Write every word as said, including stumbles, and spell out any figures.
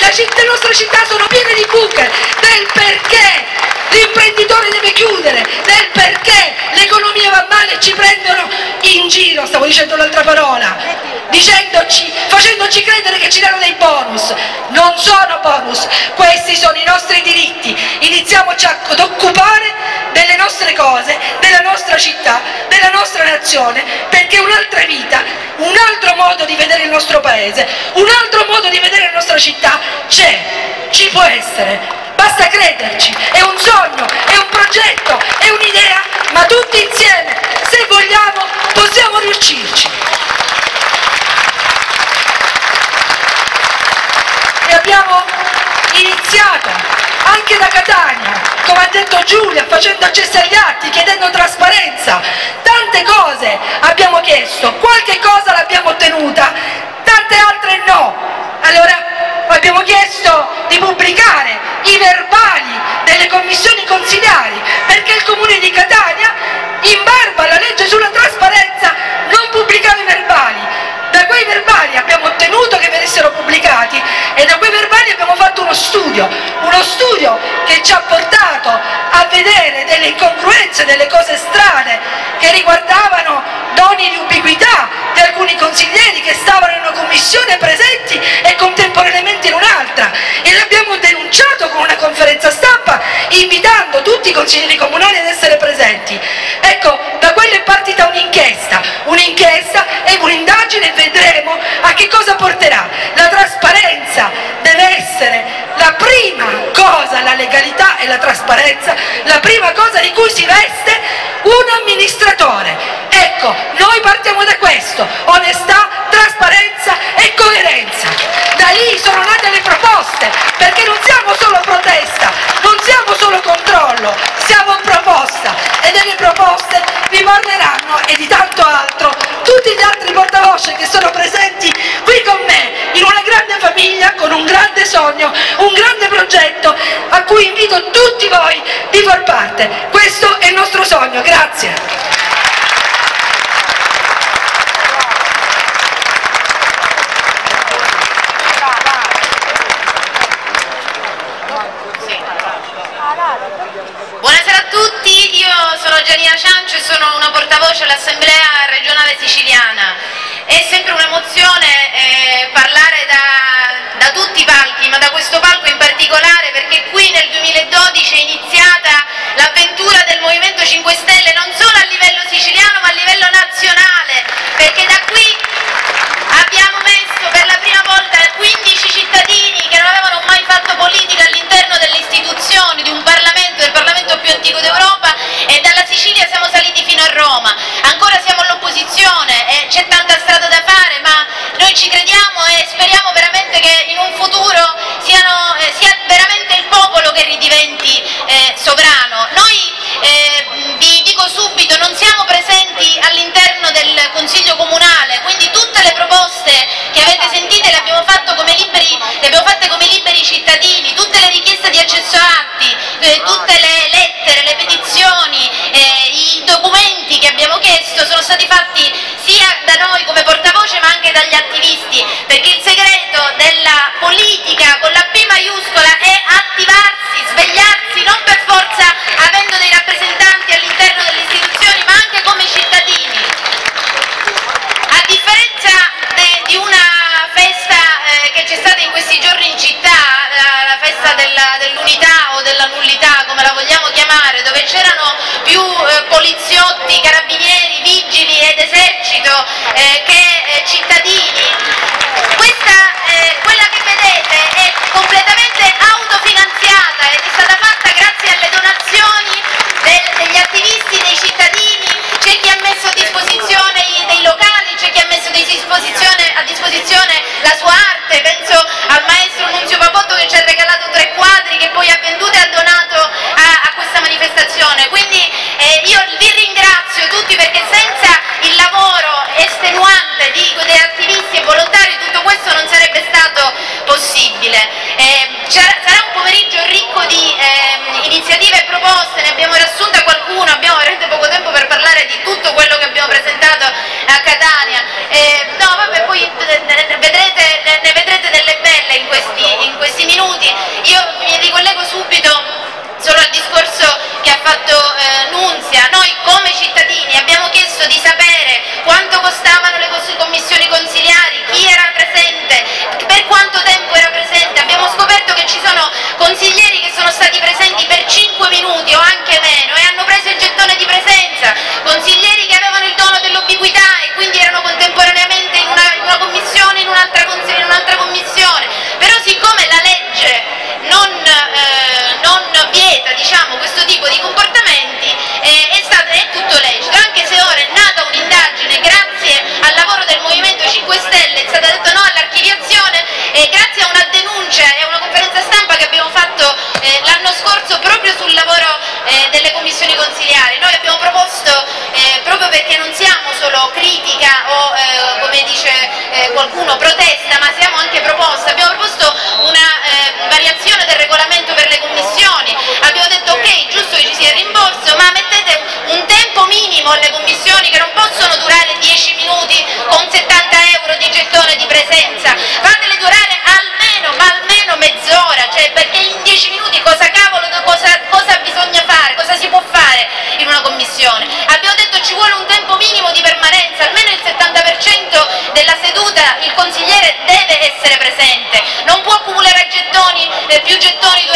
le nostre città sono piene di buche, del perché l'imprenditore deve chiudere, del perché l'economia va male e ci prendono in giro, stavo dicendo l'altra parola, dicendoci, facendoci credere che ci danno dei bonus. Non sono bonus, questi sono i nostri diritti. Iniziamoci ad occupare delle nostre cose, della nostra città, della nostra nazione, perché un'altra vita, un altro modo di vedere il nostro paese, un altro modo di vedere la nostra città c'è, ci può essere. Basta crederci, è un sogno, è un progetto, è un'idea, ma tutti insieme, se vogliamo, possiamo riuscirci. E abbiamo iniziato anche da Catania, come ha detto Giulia, facendo accesso agli atti, chiedendo trasparenza. Tante cose abbiamo chiesto, qualche cosa l'abbiamo ottenuta, tante altre no. Allora abbiamo chiesto di pubblicare i verbali delle commissioni consiliari, perché il Comune di Catania, in barba alla legge sulla trasparenza, non pubblicava i verbali. Da quei verbali abbiamo ottenuto che venissero pubblicati e da quei verbali abbiamo fatto uno studio, uno studio che ci ha portato a vedere delle incongruenze, delle cose strane che riguardavano doni di ubiquità di alcuni consiglieri che stavano in una commissione presenti e contemporaneamente in un'altra, e l'abbiamo denunciato con una conferenza stampa invitando tutti i consiglieri comunali ad essere presenti. Ecco, da quello è partita un'inchiesta, un'inchiesta e un'indagine, vedremo a che cosa porterà. La trasparenza deve essere la prima cosa, la legalità e la trasparenza, la prima cosa di cui si veste un amministratore. Ecco, noi partiamo da questo, onestà, trasparenza e coerenza. Da lì sono nate le proposte, perché non siamo solo protesta, non siamo solo controllo, siamo proposta, e delle proposte vi parleranno, e di tanto altro, tutti gli altri portavoce che sono presenti qui con me, in una grande famiglia, con un grande sogno, un grande progetto, a cui invito tutti voi di far parte. Questo è il nostro sogno, grazie. Buonasera a tutti, io sono Gianina Ciancio e sono una portavoce all'Assemblea regionale siciliana. È sempre un'emozione eh, parlare da, da tutti i palchi, ma da questo palco in particolare, perché qui nel duemiladodici è iniziata l'avventura del Movimento cinque Stelle, non solo a livello siciliano ma a livello nazionale, perché da qui abbiamo messo per la prima volta quindici cittadini che non avevano mai fatto politica all'interno delle istituzioni di un Parlamento, del Parlamento più antico d'Europa, e dalla Sicilia siamo saliti fino a Roma. Ancora siamo all'opposizione e c'è tanta strada da fare, ma noi ci crediamo e speriamo veramente che in un futuro siano, eh, sia veramente il popolo che ridiventi eh, sovrano. Noi eh, vi dico subito, non siamo presenti all'interno del Consiglio Comunale, quindi tutte le proposte che avete sentite le abbiamo, fatto come liberi, le abbiamo fatte come liberi cittadini, tutte le richieste di accesso a atti, eh, tutte le lettere, le petizioni, eh, i documenti che abbiamo chiesto sono stati fatti sia da noi come portavoce ma anche dagli attivisti, perché il segreto della politica con la P maiuscola è attivarsi, svegliarsi, non per forza avendo dei rappresentanti all'interno delle istituzioni ma anche come cittadini. A differenza de, di una festa eh, che c'è stata in questi giorni in città, la, la festa dell'unità o della nullità, come la vogliamo chiamare, dove c'erano più eh, poliziotti, carabinieri, vigili ed esercito eh, che eh, cittadini, questa, eh, quella che vedete è completamente autofinanziata ed è stata fatta grazie alle donazioni del, degli attivisti, dei cittadini. C'è chi ha messo a disposizione dei locali, c'è chi ha messo a disposizione, a disposizione la sua arte, penso al maestro Nunzio Papotto che ci ha regalato tre quadri che poi ha venduto e ha donato a, a questa manifestazione. Quindi eh, io vi ringrazio tutti, perché senza il lavoro estenuante di, degli attivisti al discorso che ha fatto eh, Nunzia, noi come cittadini abbiamo chiesto di sapere quanto costavano le commissioni consiliari, chi era presente, per quanto tempo era presente. Abbiamo scoperto che ci sono consiglieri che sono stati presenti per cinque minuti o anche meno e hanno preso il gettone di presenza, consiglieri che avevano il dono dell'ubiquità e quindi erano contemporaneamente in una, in una commissione, in un'altra in un'altra commissione, però siccome la legge non, eh, non vieta, diciamo, questo tipo di comportamenti, eh, è, stato, è tutto lecito, anche se ora è nata un'indagine grazie al lavoro del Movimento cinque Stelle, è stato detto no all'archiviazione, e grazie a una denuncia e a una conferenza stampa che abbiamo fatto eh, l'anno scorso proprio sul lavoro eh, delle commissioni consiliari. Noi abbiamo proposto, eh, proprio perché non siamo solo critica o eh, come dice eh, qualcuno protesta, ma siamo anche proposta, abbiamo proposto una eh, variazione del regolamento per le commissioni, abbiamo detto ok, giusto che ci sia il rimborso, ma mettete un tempo minimo alle commissioni che non possono durare dieci minuti con settanta euro di gettone di presenza, fatele durare almeno, ma almeno mezz'ora, cioè perché in dieci minuti cosa cavolo, cosa, cosa bisogna fare, cosa si può fare in una commissione? Abbiamo detto ci vuole un tempo minimo di permanenza, almeno il settanta per cento della seduta il consigliere deve essere presente, non può accumulare gettoni, eh, più gettoni